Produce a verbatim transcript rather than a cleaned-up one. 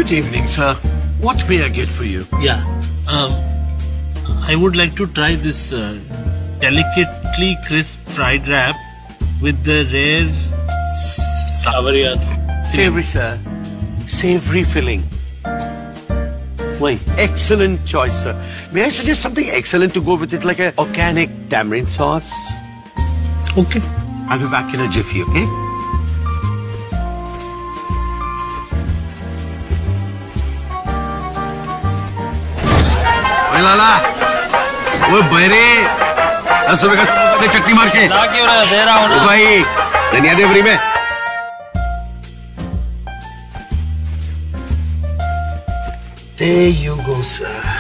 Good evening, sir. What may I get for you? Yeah. Um, I would like to try this uh, delicately crisp fried wrap with the rare savory. Savory, sir. Savory filling. Why? Excellent choice, sir. May I suggest something excellent to go with it, like a organic tamarind sauce? Okay. I'll be back in a jiffy, okay? Oye, Lala! Oye, Bayre! दस रुपए का समोसा दे चटनी मार के। ना क्यों रहा? दे रहा हूँ ना। भाई, धनिया दे फ्री में। There you go, sir.